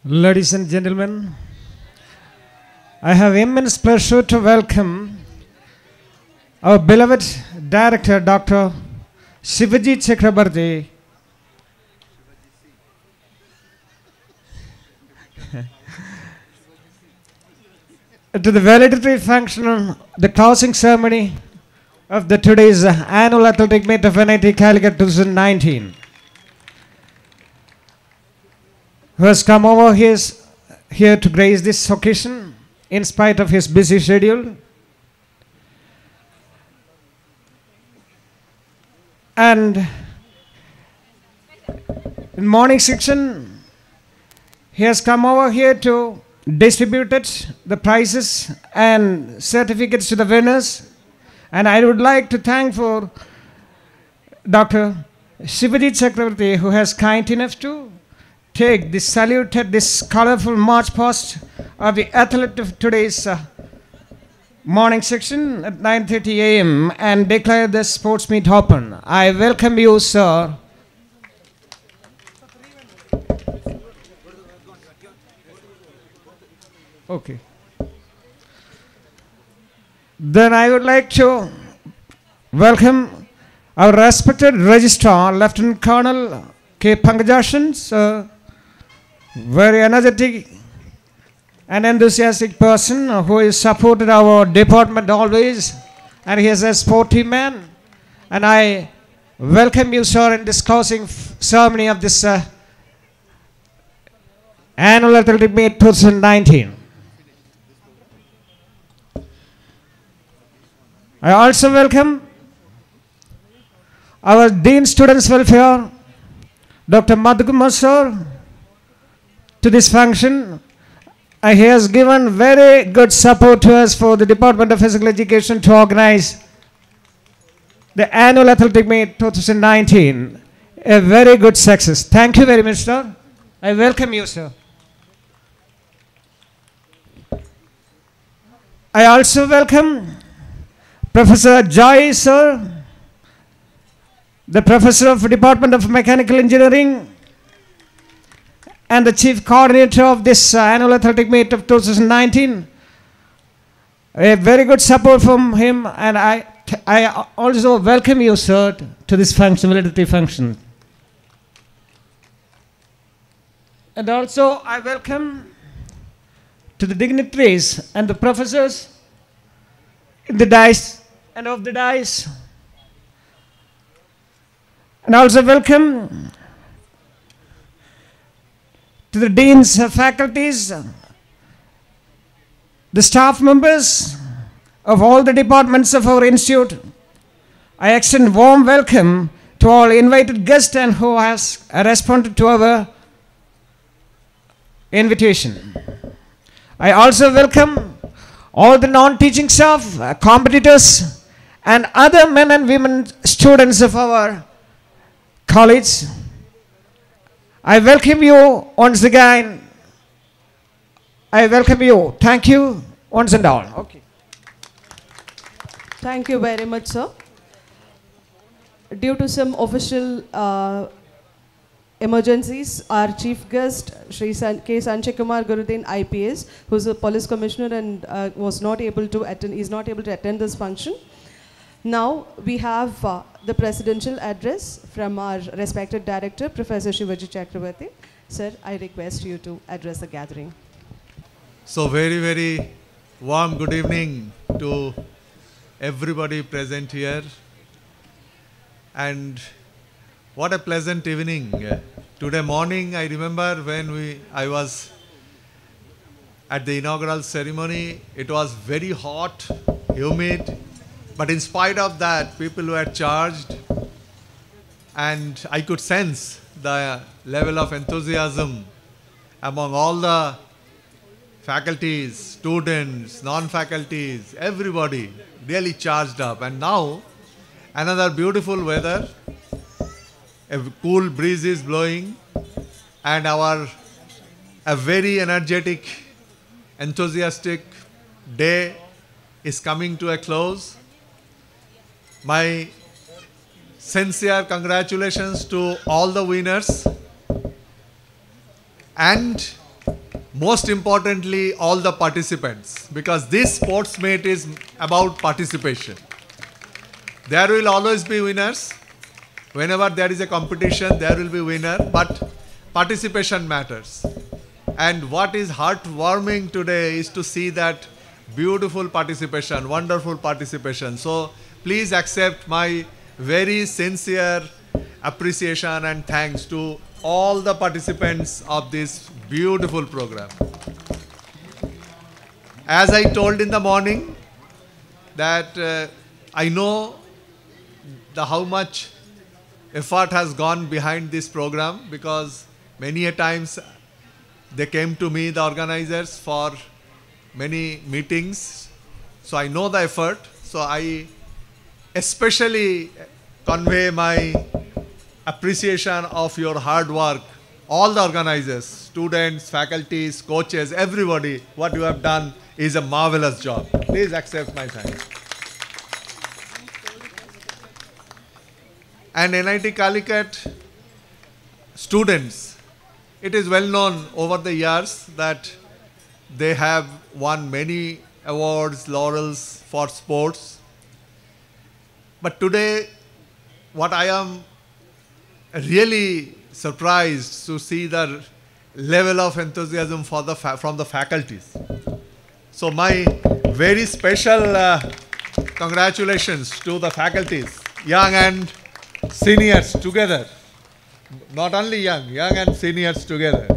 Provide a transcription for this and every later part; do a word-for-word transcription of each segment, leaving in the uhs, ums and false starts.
Ladies and gentlemen, I have immense pleasure to welcome our beloved director, Doctor Shivaji Chakrabarti, to the valedictory function, the closing ceremony of the today's annual athletic meet of N I T Calicut twenty nineteen. Who has come over his, here to grace this occasion in spite of his busy schedule. And in morning section, he has come over here to distribute it, the prizes and certificates to the winners. And I would like to thank for Doctor Shivaji Chakrabarti, who has kind enough to take this salute at this colorful march past of the athlete of today's uh, morning section at nine thirty a m and declare the sports meet open. I welcome you, sir. Okay. Then I would like to welcome our respected Registrar, Lieutenant Colonel K. Pangajashan, sir. Very energetic and enthusiastic person who has supported our department always, and he is a sporty man. And I welcome you, sir, in this closing ceremony of this uh, annual athletic meet twenty nineteen. I also welcome our Dean Students Welfare, Doctor Madhukumar, sir, to this function. Uh, he has given very good support to us for the Department of Physical Education to organize the annual athletic meet twenty nineteen. A very good success. Thank you very much, sir. I welcome you, sir. I also welcome Professor Joy, sir, the Professor of Department of Mechanical Engineering and the Chief Coordinator of this uh, annual athletic meet of twenty nineteen. A very good support from him, and I, I also welcome you, sir, to this function, valedictory function. And also I welcome to the dignitaries and the professors in the dais and of the dais. And also welcome to the deans, uh, faculties, uh, the staff members of all the departments of our institute. I extend warm welcome to all invited guests and who has uh, responded to our invitation. I also welcome all the non-teaching staff, uh, competitors, and other men and women students of our college. I welcome you once again. I welcome you. Thank you once and all. Okay. Thank you very much, sir. Due to some official uh, emergencies, our chief guest, Shri San K. Sanjay Kumar Gurudin, I P S, who is a police commissioner and uh, was not able to attend, is not able to attend this function. Now we have uh, the presidential address from our respected director, Professor Shivaji Chakrabarti. Sir, I request you to address the gathering. So very, very warm good evening to everybody present here. And what a pleasant evening. Today morning, I remember when we, I was at the inaugural ceremony, it was very hot, humid. But in spite of that, people were charged, and I could sense the level of enthusiasm among all the faculties, students, non-faculties, everybody really charged up. And now, another beautiful weather, a cool breeze is blowing, and our a very energetic, enthusiastic day is coming to a close. My sincere congratulations to all the winners and most importantly, all the participants, because this sports meet is about participation. There will always be winners. Whenever there is a competition, there will be winner, but participation matters. And what is heartwarming today is to see that beautiful participation, wonderful participation. So please accept my very sincere appreciation and thanks to all the participants of this beautiful program. As I told in the morning, that uh, I know the how much effort has gone behind this program, because many a times they came to me, the organizers, for many meetings. So I know the effort. So I especially convey my appreciation of your hard work, all the organizers, students, faculties, coaches, everybody. What you have done is a marvelous job. Please accept my thanks. And N I T Calicut students, it is well known over the years that they have won many awards, laurels for sports. But today, what I am really surprised to see the level of enthusiasm for the from the faculties. So my very special uh, congratulations to the faculties, young and seniors together. Not only young, young and seniors together.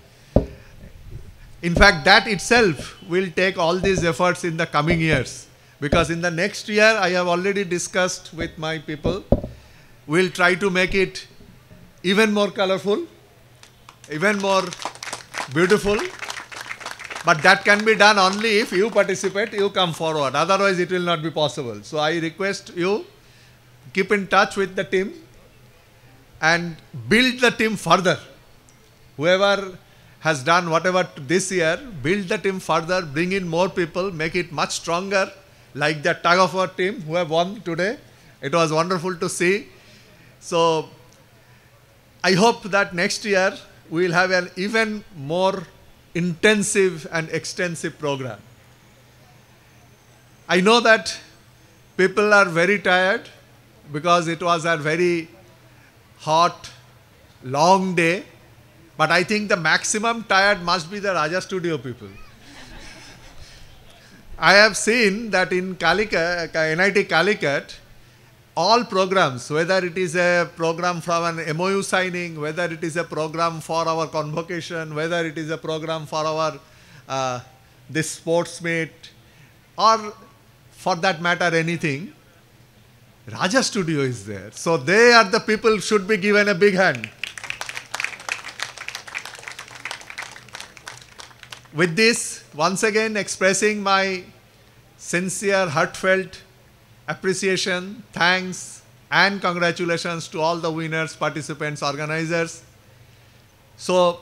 In fact, that itself will take all these efforts in the coming years. Because in the next year, I have already discussed with my people, we'll try to make it even more colorful, even more beautiful. But that can be done only if you participate, you come forward. Otherwise, it will not be possible. So I request you, keep in touch with the team and build the team further. Whoever has done whatever this year, build the team further, bring in more people, make it much stronger, like the tug of war team who have won today. It was wonderful to see. So I hope that next year we will have an even more intensive and extensive program. I know that people are very tired because it was a very hot, long day. But I think the maximum tired must be the Raja Studio people. I have seen that in Calicut, N I T Calicut, all programs, whether it is a program from an M O U signing, whether it is a program for our convocation, whether it is a program for our uh, this sports meet, or for that matter anything, Raja Studio is there. So they are the people should be given a big hand. With this, once again expressing my sincere, heartfelt appreciation, thanks and congratulations to all the winners, participants, organizers. So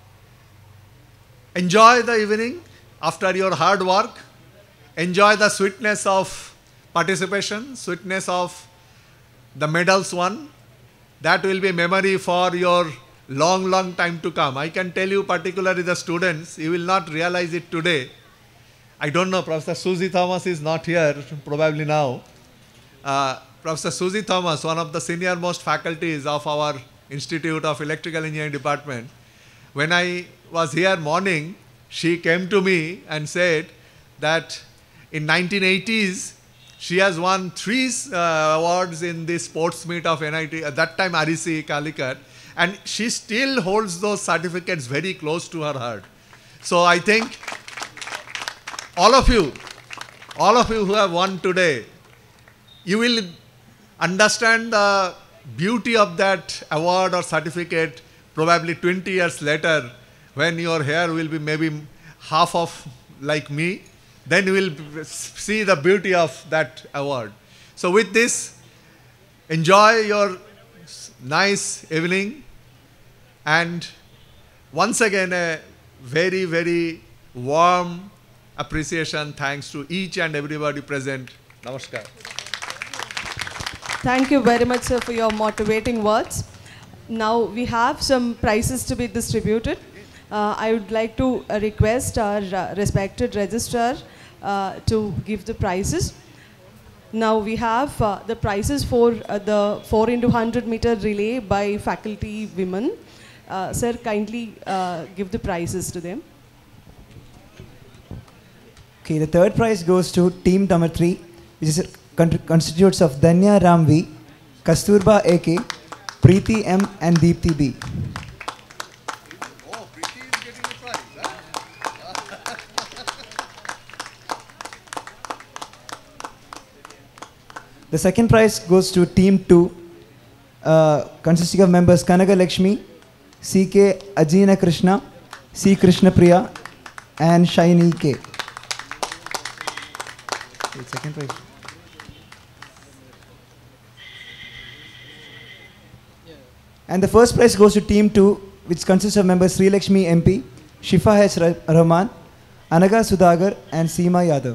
enjoy the evening after your hard work. Enjoy the sweetness of participation, sweetness of the medals won. That will be memory for your long, long time to come. I can tell you, particularly the students, you will not realize it today. I don't know, Professor Susie Thomas is not here, probably now. Uh, Professor Susie Thomas, one of the senior most faculties of our Institute of Electrical Engineering Department, when I was here morning, she came to me and said that in nineteen eighties, she has won three uh, awards in the sports meet of N I T, at that time R E C Calicut, and she still holds those certificates very close to her heart. So I think all of you, all of you who have won today, you will understand the beauty of that award or certificate probably twenty years later, when your hair will be maybe half of like me, then you will see the beauty of that award. So with this, enjoy your nice evening, and once again a very, very warm appreciation, thanks to each and everybody present. Namaskar. Thank you very much, sir, for your motivating words. Now we have some prizes to be distributed. Uh, I would like to uh, request our uh, respected registrar uh, to give the prizes. Now we have uh, the prizes for uh, the four into one hundred meter relay by faculty women. Uh, sir, kindly uh, give the prizes to them. Okay, the third prize goes to team number three, which is constitutes of Danya Ramvi, Kasturba A K, Preeti M and Deepthi B. Oh, Preeti is getting a prize, huh? The second prize goes to team two, uh, consisting of members Kanaga Lakshmi, C K Ajina Krishna, C Krishna Priya and Shaini K. Okay, second prize. And the first prize goes to team two, which consists of members Sri Lakshmi M P, Shifa H. Rahman, Anaga Sudagar and Seema Yadav.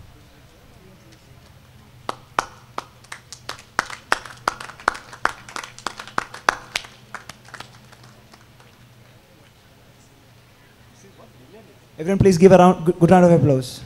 Everyone please give a round, good, good round of applause.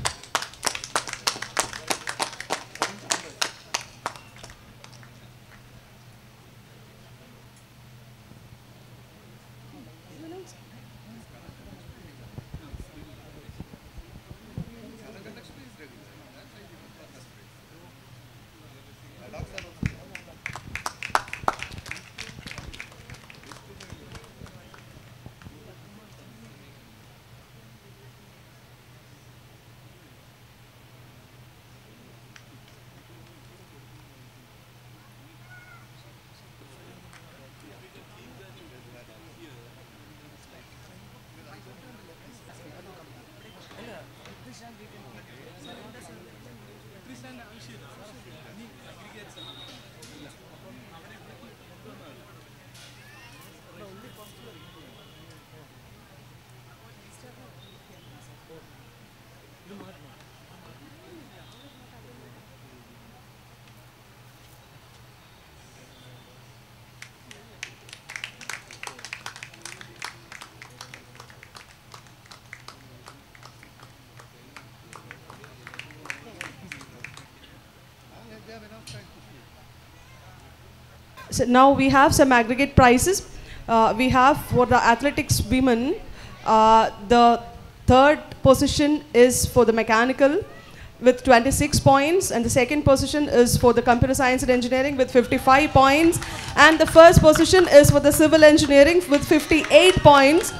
So now we have some aggregate prizes. Uh, we have for the athletics women, uh, the third position is for the mechanical with twenty-six points, and the second position is for the computer science and engineering with fifty-five points, and the first position is for the civil engineering with fifty-eight points.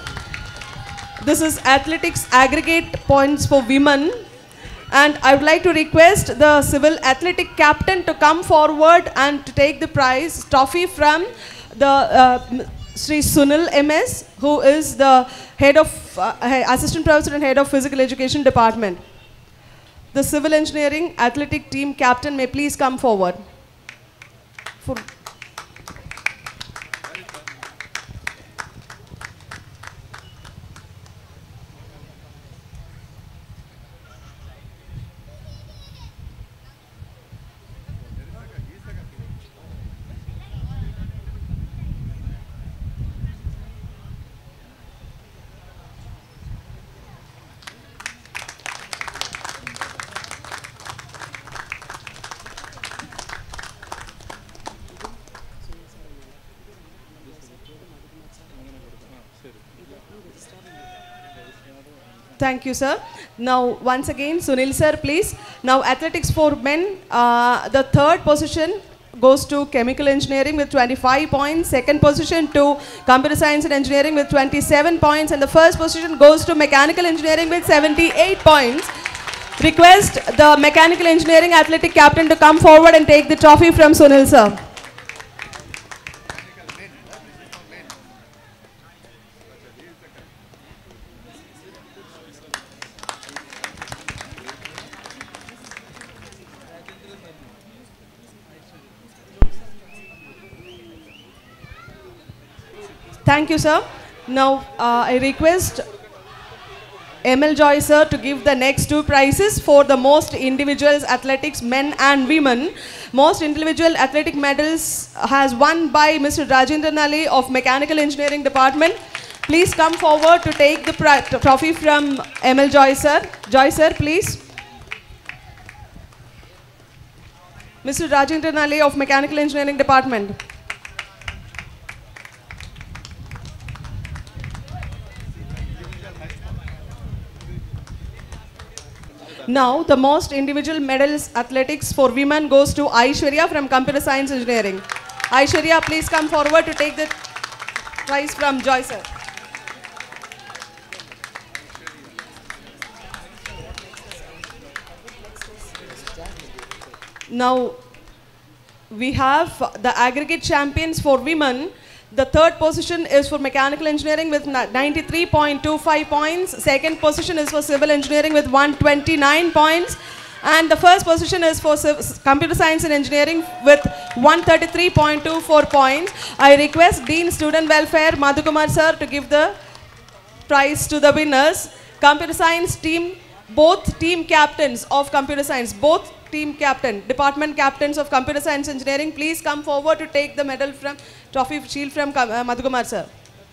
This is athletics aggregate points for women. And I would like to request the civil athletic captain to come forward and to take the prize trophy from the uh, Sri Sunil M S, who is the head of uh, assistant professor and head of physical education department. The civil engineering athletic team captain may please come forward. For Thank you, sir. Now, once again, Sunil sir, please. Now, athletics for men, uh, the third position goes to chemical engineering with twenty-five points, second position to computer science and engineering with twenty-seven points, and the first position goes to mechanical engineering with seventy-eight points. Request the mechanical engineering athletic captain to come forward and take the trophy from Sunil sir. Thank you, sir. Now, uh, I request M L Joy, sir, to give the next two prizes for the most individuals athletics, men and women. Most individual athletic medals has won by Mister Rajendra Nali of Mechanical Engineering Department. please come forward to take the trophy from M L Joy sir. Joy sir, please. Mister Rajendra Nale of Mechanical Engineering Department. Now, the most individual medals athletics for women goes to Aishwarya from Computer Science Engineering. Aishwarya, please come forward to take the prize from Joy sir. Now, we have the aggregate champions for women. The third position is for mechanical engineering with ninety-three point two five points. Second position is for civil engineering with one hundred twenty-nine points. And the first position is for computer science and engineering with one hundred thirty-three point two four points. I request Dean Student Welfare, Madhukumar sir, to give the prize to the winners. Computer science team, both team captains of computer science, both team captain, department captains of computer science engineering, please come forward to take the medal from, trophy shield from uh, Madhukumar sir.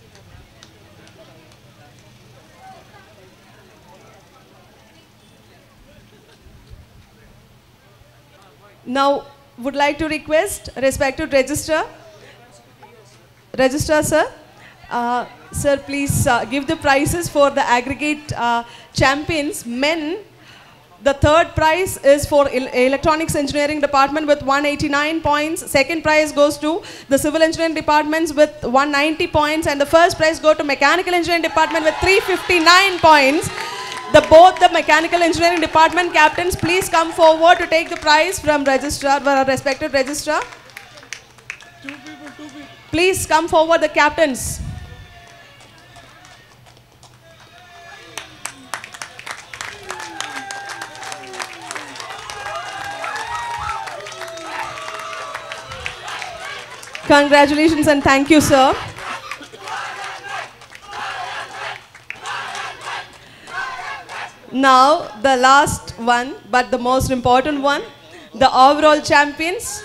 Now, would like to request respected registrar, registrar sir, uh, sir please uh, give the prizes for the aggregate uh, champions men. The third prize is for el electronics engineering department with one hundred eighty-nine points. Second prize goes to the civil engineering departments with one hundred ninety points, and the first prize goes to mechanical engineering department with three hundred fifty-nine points. The both the mechanical engineering department captains, please come forward to take the prize from registrar, our respected registrar. Two people, two people. Please come forward, the captains. Congratulations and thank you, sir. Now, the last one, but the most important one, the overall champions.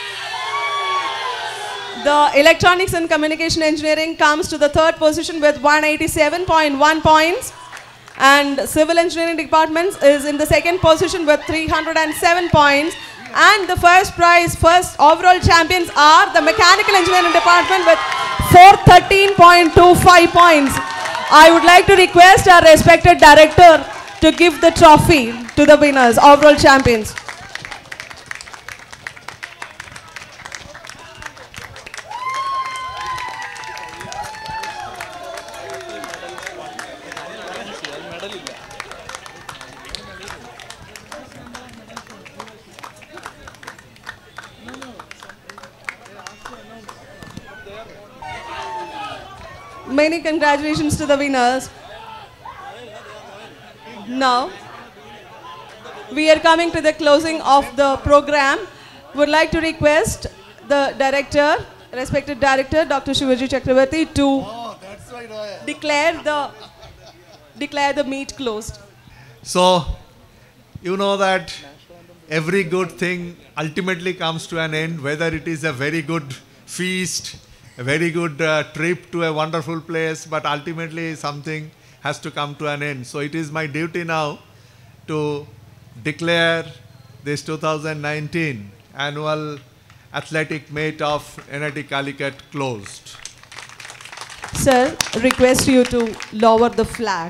The electronics and communication engineering comes to the third position with one hundred eighty-seven point one points. And civil engineering department is in the second position with three hundred seven points. And the first prize, first overall champions are the mechanical engineering department with four hundred thirteen point two five points. I would like to request our respected director to give the trophy to the winners, overall champions. Many congratulations to the winners. Now, we are coming to the closing of the program. Would like to request the director, respected director, Doctor Shivaji Chakravarti, to oh, that's right, oh, yeah. declare the declare the meet closed. So, you know that every good thing ultimately comes to an end, whether it is a very good feast, a very good uh, trip to a wonderful place, but ultimately something has to come to an end. So it is my duty now to declare this two thousand nineteen annual athletic meet of N I T Calicut closed. Sir, request you to lower the flag.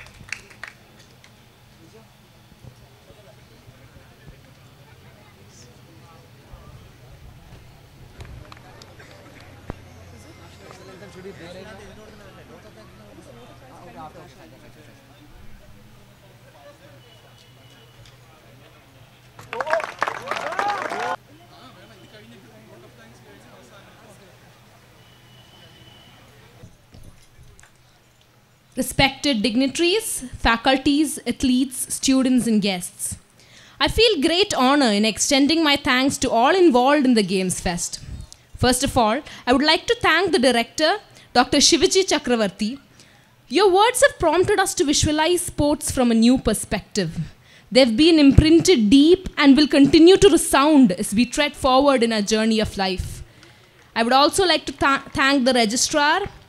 Respected dignitaries, faculties, athletes, students and guests. I feel great honor in extending my thanks to all involved in the Games Fest. First of all, I would like to thank the director, Doctor Shivaji Chakravarti. Your words have prompted us to visualize sports from a new perspective. They've been imprinted deep and will continue to resound as we tread forward in our journey of life. I would also like to th thank the registrar,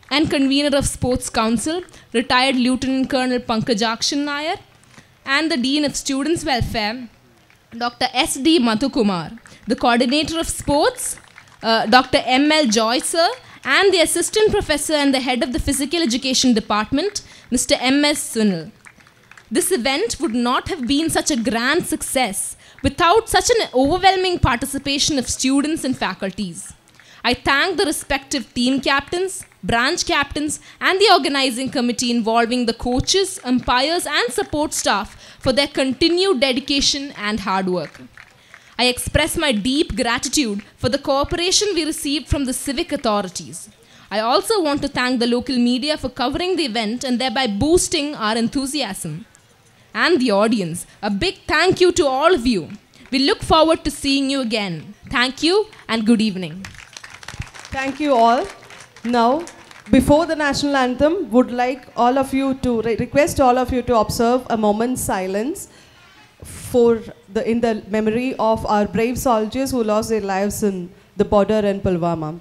and convener of Sports Council, retired Lieutenant Colonel Pankajakshan Nair, and the Dean of Students' Welfare, Doctor S D Madhukumar, the Coordinator of Sports, uh, Doctor M L Joy Sir, and the Assistant Professor and the Head of the Physical Education Department, Mister M S Sunil. This event would not have been such a grand success without such an overwhelming participation of students and faculties. I thank the respective team captains, branch captains, and the organizing committee involving the coaches, umpires, and support staff for their continued dedication and hard work. I express my deep gratitude for the cooperation we received from the civic authorities. I also want to thank the local media for covering the event and thereby boosting our enthusiasm. And the audience, a big thank you to all of you. We look forward to seeing you again. Thank you and good evening. Thank you all. Now, before the national anthem, would like all of you to re request all of you to observe a moment's silence for the in the memory of our brave soldiers who lost their lives in the border in Pulwama.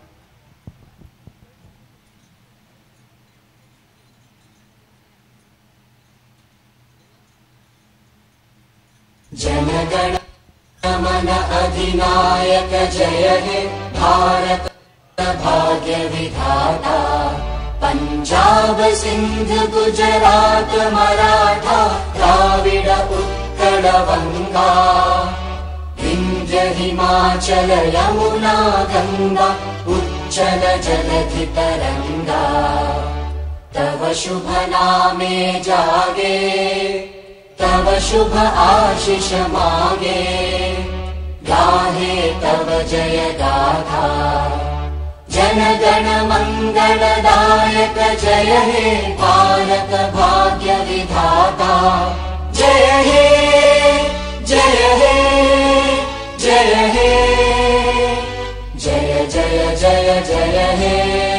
जनगण मन अधिनायक जय हे भारत भाग्य विधाता पंजाब सिंध गुजरात मराठा द्राविड उत्कल गंगा विंध्य हिमाचल यमुना गंगा उच्चल जलधि तरंगा तव शुभ नामे जागे तव शुभ आशीष मागे गाहे तव जय गाथा जनगण मंगलदायक जय हे भारत भाग्य विधाता जय हे जय हे जय हे जय जय जय जय हे